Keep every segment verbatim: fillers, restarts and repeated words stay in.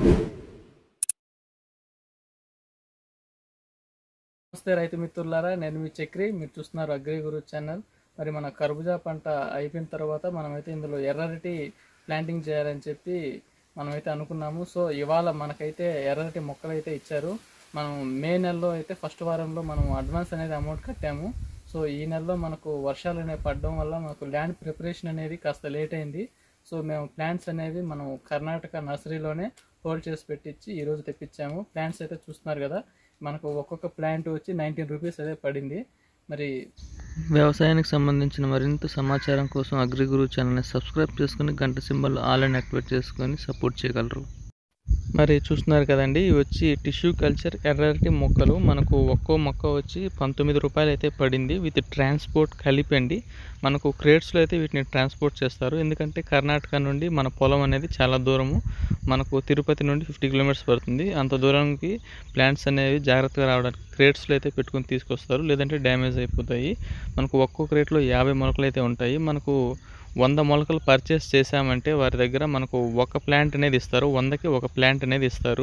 నమస్తే రైతు మిత్రులారా, నేను మీ చక్రి. మీరు చూస్తున్నారు అగ్రి గురు ఛానల్. మరి మన కర్బూజా పంట అయిపోయిన తర్వాత మనమైతే ఇందులో ఎర్రటి ప్లాంటింగ్ చేయాలని చెప్పి మనమైతే అనుకున్నాము. సో ఇవాళ మనకైతే ఎర్రటి మొక్కలు అయితే ఇచ్చారు. మనం మే నెలలో అయితే ఫస్ట్ వారంలో మనం అడ్వాన్స్ అనేది అమౌంట్ కట్టాము. సో ఈ నెలలో మనకు వర్షాలు అనేవి పడడం వల్ల మనకు ల్యాండ్ ప్రిపరేషన్ అనేది కాస్త లేట్ అయింది. సో మేము ప్లాంట్స్ అనేవి మనం కర్ణాటక నర్సరీలోనే హోల్డ్ చేసి పెట్టించి ఈరోజు తెప్పించాము. ప్లాంట్స్ అయితే చూస్తున్నారు కదా, మనకు ఒక్కొక్క ప్లాంట్ వచ్చి నైన్టీన్ రూపీస్ అదే పడింది. మరి వ్యవసాయానికి సంబంధించిన మరింత సమాచారం కోసం అగ్రిగురు ఛానల్ని సబ్స్క్రైబ్ చేసుకుని గంట సింబల్ ఆల్ అని యాక్టివేట్ చేసుకొని సపోర్ట్ చేయగలరు. మరి చూస్తున్నారు కదండి, ఇవి వచ్చి టిష్యూ కల్చర్ ఎర్రటి మొక్కలు. మనకు ఒక్కో మొక్క వచ్చి పంతొమ్మిది రూపాయలు అయితే పడింది విత్ ట్రాన్స్పోర్ట్ కలిపండి. మనకు క్రేట్స్లో అయితే వీటిని ట్రాన్స్పోర్ట్ చేస్తారు, ఎందుకంటే కర్ణాటక నుండి మన పొలం అనేది చాలా దూరము. మనకు తిరుపతి నుండి ఫిఫ్టీ కిలోమీటర్స్ పడుతుంది. అంత దూరానికి ప్లాంట్స్ అనేవి జాగ్రత్తగా రావడానికి క్రేట్స్లో అయితే పెట్టుకొని తీసుకొస్తారు, లేదంటే డ్యామేజ్ అయిపోతాయి. మనకు ఒక్కో క్రేట్లో యాభై మొలకలు అయితే ఉంటాయి. మనకు వంద మొలకలు పర్చేస్ చేసామంటే వారి దగ్గర మనకు ఒక ప్లాంట్ అనేది ఇస్తారు, వందకి ఒక ప్లాంట్ అనేది ఇస్తారు.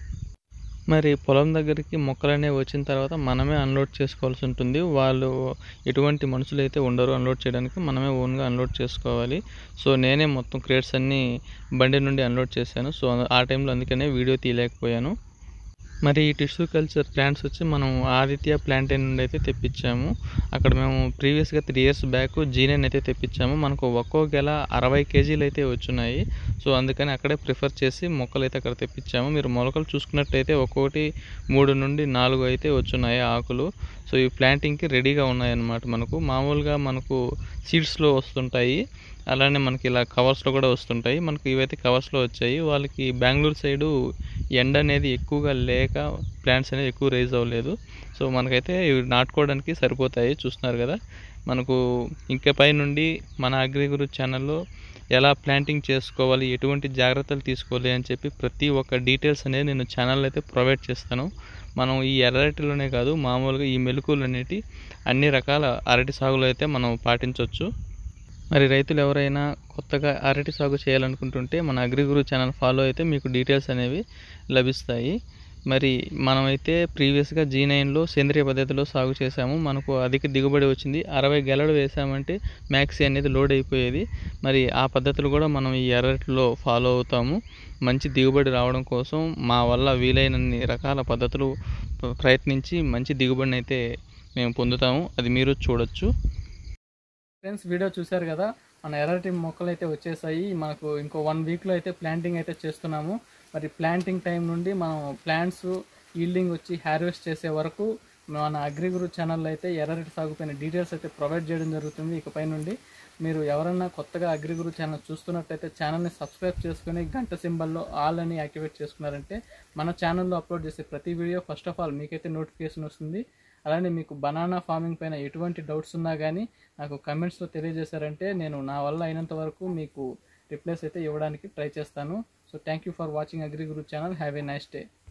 మరి పొలం దగ్గరికి మొక్కలు అనేవి వచ్చిన తర్వాత మనమే అన్లోడ్ చేసుకోవాల్సి ఉంటుంది. వాళ్ళు ఎటువంటి మనుషులు అయితే ఉండరు అన్లోడ్ చేయడానికి, మనమే ఓన్గా అన్లోడ్ చేసుకోవాలి. సో నేనే మొత్తం క్రేట్స్ అన్నీ బండి నుండి అన్లోడ్ చేశాను. సో ఆ టైంలో అందుకనే వీడియో తీయలేకపోయాను. మరి ఈ టిష్యూ కల్చర్ ప్లాంట్స్ వచ్చి మనం ఆదిత్య ప్లాంటైన్ నుండి అయితే తెప్పించాము. అక్కడ మేము ప్రీవియస్గా త్రీ ఇయర్స్ బ్యాక్ జీనైన్ అయితే తెప్పించాము. మనకు ఒక్కో గెల అరవై కేజీలు అయితే వచ్చున్నాయి. సో అందుకని అక్కడే ప్రిఫర్ చేసి మొక్కలు అయితే అక్కడ తెప్పించాము. మీరు మొలకలు చూసుకున్నట్టయితే ఒక్కొక్కటి మూడు నుండి నాలుగు అయితే వచ్చున్నాయి ఆకులు. సో ఈ ప్లాంటింగ్కి రెడీగా ఉన్నాయన్నమాట. మనకు మామూలుగా మనకు సీడ్స్లో వస్తుంటాయి, అలానే మనకి ఇలా కవర్స్లో కూడా వస్తుంటాయి. మనకు ఇవైతే కవర్స్లో వచ్చాయి. వాళ్ళకి బెంగళూరు సైడు ఎండ అనేది ఎక్కువగా లేక ప్లాంట్స్ అనేది ఎక్కువ రైజ్ అవ్వలేదు. సో మనకైతే ఇవి నాటుకోవడానికి సరిపోతాయి. చూస్తున్నారు కదా, మనకు ఇంకా పై నుండి మన అగ్రిగురు ఛానల్లో ఎలా ప్లాంటింగ్ చేసుకోవాలి, ఎటువంటి జాగ్రత్తలు తీసుకోవాలి అని చెప్పి ప్రతి ఒక్క డీటెయిల్స్ అనేది నేను ఛానల్లో అయితే ప్రొవైడ్ చేస్తాను. మనం ఈ ఎర్రటిలోనే కాదు, మామూలుగా ఈ మెలకువలు అనేవి అన్ని రకాల అరటి సాగులో అయితే మనం పాటించవచ్చు. మరి రైతులు ఎవరైనా కొత్తగా అరటి సాగు చేయాలనుకుంటుంటే మన అగ్రిగురు ఛానల్ ఫాలో అయితే మీకు డీటెయిల్స్ అనేవి లభిస్తాయి. మరి మనమైతే ప్రీవియస్గా జీ నైన్లో సేంద్రియ పద్ధతిలో సాగు చేసాము. మనకు అధిక దిగుబడి వచ్చింది. అరవై గెలలు వేసామంటే మ్యాక్సీ అనేది లోడ్ అయిపోయేది. మరి ఆ పద్ధతులు కూడా మనం ఈ ఎర్రటిలో ఫాలో అవుతాము. మంచి దిగుబడి రావడం కోసం మా వల్ల వీలైనన్ని రకాల పద్ధతులు ప్రయత్నించి మంచి దిగుబడిని అయితే మేము పొందుతాము. అది మీరు చూడొచ్చు. ఫ్రెండ్స్, వీడియో చూశారు కదా, మన ఎర్రటి మొక్కలు అయితే వచ్చేసాయి. మనకు ఇంకో వన్ వీక్లో అయితే ప్లాంటింగ్ అయితే చేస్తున్నాము. మరి ప్లాంటింగ్ టైం నుండి మనం ప్లాంట్స్ ఈల్డింగ్ వచ్చి హార్వెస్ట్ చేసే వరకు మన అగ్రిగురు ఛానల్లో అయితే ఎర్రటి సాగుపైన డీటెయిల్స్ అయితే ప్రొవైడ్ చేయడం జరుగుతుంది. ఇకపై నుండి మీరు ఎవరన్నా కొత్తగా అగ్రిగురు ఛానల్ చూస్తున్నట్టయితే ఛానల్ని సబ్స్క్రైబ్ చేసుకుని గంట సింబల్లో ఆల్ అని యాక్టివేట్ చేసుకున్నారంటే మన ఛానల్లో అప్లోడ్ చేసే ప్రతి వీడియో ఫస్ట్ ఆఫ్ ఆల్ మీకైతే నోటిఫికేషన్ వస్తుంది. అలానే మీకు బనానా ఫార్మింగ్ పైన ఎటువంటి డౌట్స్ ఉన్నా కానీ నాకు కమెంట్స్లో తెలియజేశారంటే నేను నా వల్ల అయినంత వరకు మీకు రిప్లైస్ అయితే ఇవ్వడానికి ట్రై చేస్తాను. So thank you for watching Agriguru channel. Have a nice day.